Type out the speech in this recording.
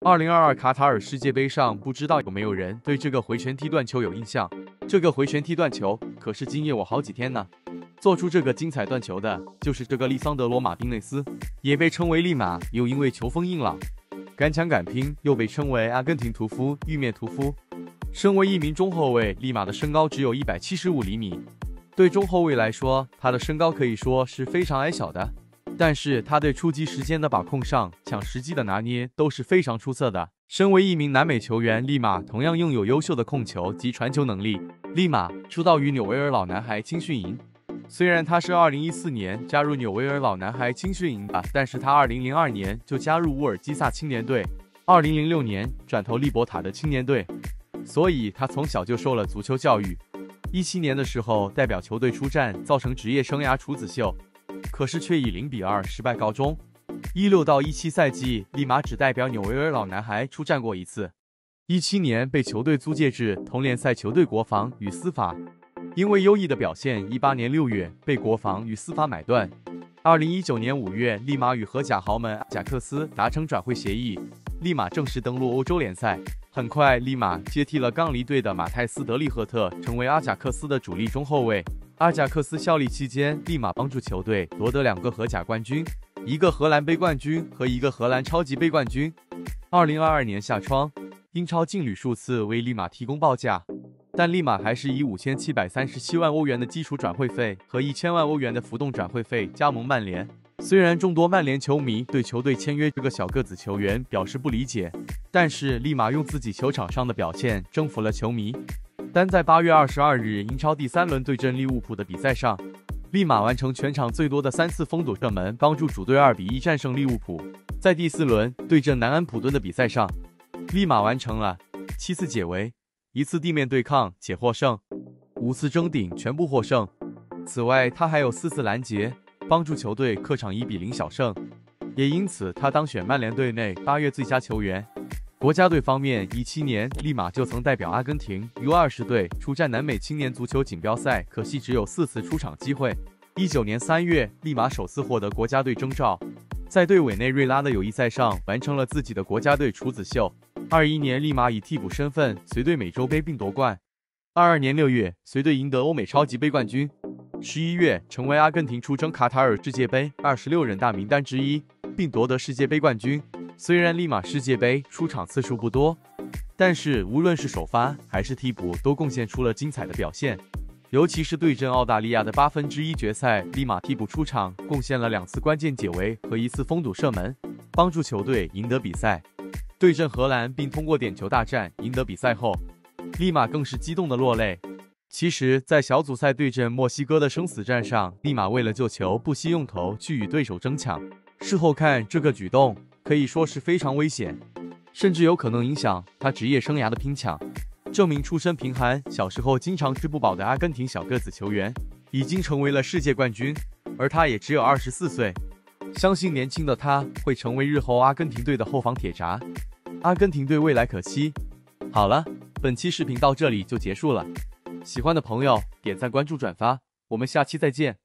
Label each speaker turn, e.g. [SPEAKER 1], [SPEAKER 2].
[SPEAKER 1] 2022卡塔尔世界杯上，不知道有没有人对这个回旋踢断球有印象？这个回旋踢断球可是惊艳我好几天呢。做出这个精彩断球的就是这个利桑德罗·马丁内斯，也被称为利马，又因为球风硬朗、敢抢敢拼，又被称为阿根廷屠夫、玉面屠夫。身为一名中后卫，利马的身高只有175厘米。对中后卫来说，他的身高可以说是非常矮小的。但是他对出击时间的把控上、抢时机的拿捏都是非常出色的。身为一名南美球员，利马同样拥有优秀的控球及传球能力。利马出道于纽维尔老男孩青训营，虽然他是2014年加入纽维尔老男孩青训营的，但是他2002年就加入乌尔基萨青年队，2006年转投利伯塔的青年队，所以他从小就受了足球教育。17年的时候代表球队出战，造成职业生涯处子秀。可是却以0-2失败告终。16到17赛季，利马只代表纽维尔老男孩出战过一次。17年被球队租借至同联赛球队国防与司法，因为优异的表现，18年6月被国防与司法买断。2019年5月，利马与荷甲豪门阿贾克斯达成转会协议，利马正式登陆欧洲联赛。很快，利马接替了刚离队的马泰斯·德利赫特，成为阿贾克斯的主力中后卫。阿贾克斯效力期间，利马帮助球队夺得2个荷甲冠军，一个荷兰杯冠军和一个荷兰超级杯冠军。2022年夏窗，英超劲旅数次为利马提供报价，但利马还是以5737万欧元的基础转会费和1000万欧元的浮动转会费加盟曼联。虽然众多曼联球迷对球队签约这个小个子球员表示不理解，但是利马用自己球场上的表现征服了球迷。单在8月22日英超第3轮对阵利物浦的比赛上，利马完成全场最多的3次封堵射门，帮助主队2-1战胜利物浦。在第4轮对阵南安普顿的比赛上，利马完成了7次解围、1次地面对抗且获胜，5次争顶全部获胜。此外，他还有4次拦截，帮助球队客场1-0小胜，也因此他当选曼联队内8月最佳球员。国家队方面，17年利马就曾代表阿根廷 U20 队出战南美青年足球锦标赛，可惜只有4次出场机会。19年3月，利马首次获得国家队征召，在对委内瑞拉的友谊赛上完成了自己的国家队处子秀。21年，利马以替补身份随队美洲杯并夺冠。22年6月，随队赢得欧美超级杯冠军。11月，成为阿根廷出征卡塔尔世界杯26人大名单之一，并夺得世界杯冠军。虽然利马世界杯出场次数不多，但是无论是首发还是替补都贡献出了精彩的表现。尤其是对阵澳大利亚的1/8决赛，利马替补出场，贡献了2次关键解围和1次封堵射门，帮助球队赢得比赛。对阵荷兰并通过点球大战赢得比赛后，利马更是激动的落泪。其实，在小组赛对阵墨西哥的生死战上，利马为了救球不惜用头去与对手争抢。事后看，这个举动可以说是非常危险，甚至有可能影响他职业生涯的拼抢。这名出身贫寒、小时候经常吃不饱的阿根廷小个子球员，已经成为了世界冠军，而他也只有24岁。相信年轻的他会成为日后阿根廷队的后防铁闸，阿根廷队未来可期。好了，本期视频到这里就结束了，喜欢的朋友点赞、关注、转发，我们下期再见。